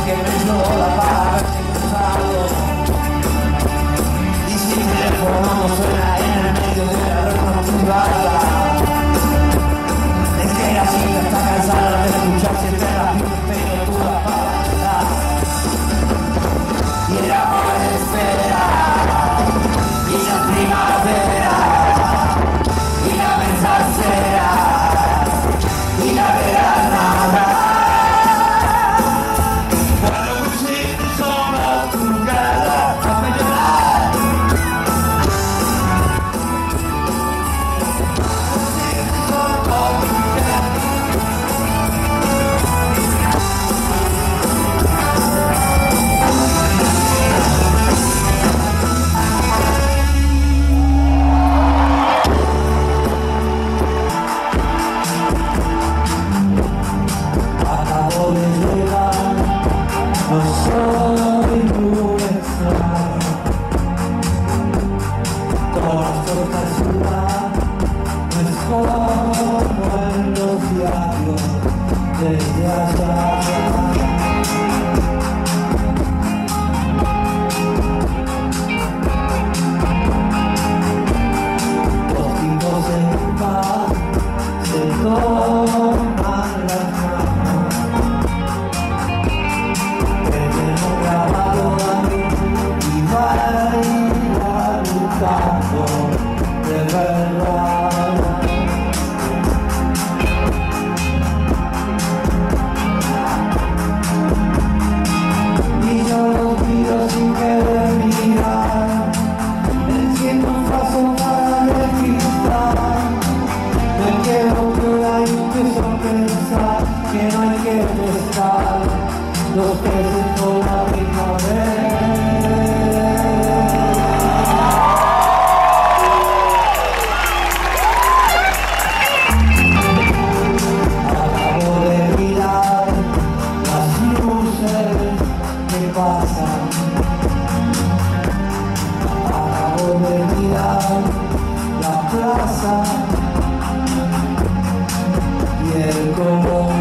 que me dio la paz y si mi teléfono no suena en el medio de la reunión privada, es que la chica está cansada de escuchar siempre las mismas pelotudas palabras y el amor espera y la primavera y la mensajera y la veranada. Cuando pusiste sombra tu cara a llorar, pusiste sombra tu cara. Acabo de llegar, no soy muy extraño. Conozco esta ciudad, no es como en los diarios desde allá. Los tipos en paz se toman las manos, tenemos grabado y bailan un tango de verdad. Y yo los miro sin querer mirar, enciendo un vaso para despistar. Me quedo pura y empiezo a pensar que no hay que pescar los peces por la misma vez. Acabo de mirar las luces que pasan. Acabo de mirar la plaza y el color.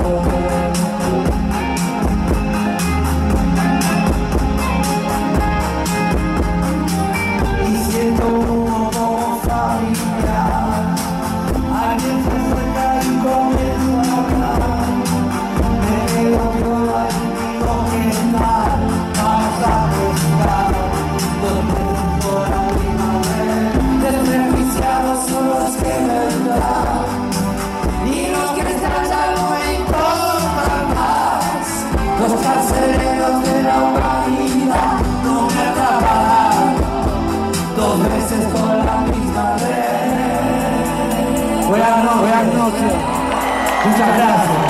Y siento un olor familiar, alguien se acerca y comienza a hablar. Me quedo viola y digo que tal, vamos a pescar dos veces por la misma vez. Desprejuiciados son los que vendrán y los que están ya no me importan más. Los carceleros de la humanidad no me atraparán dos veces con la misma red. Buenas noches. Muchas gracias.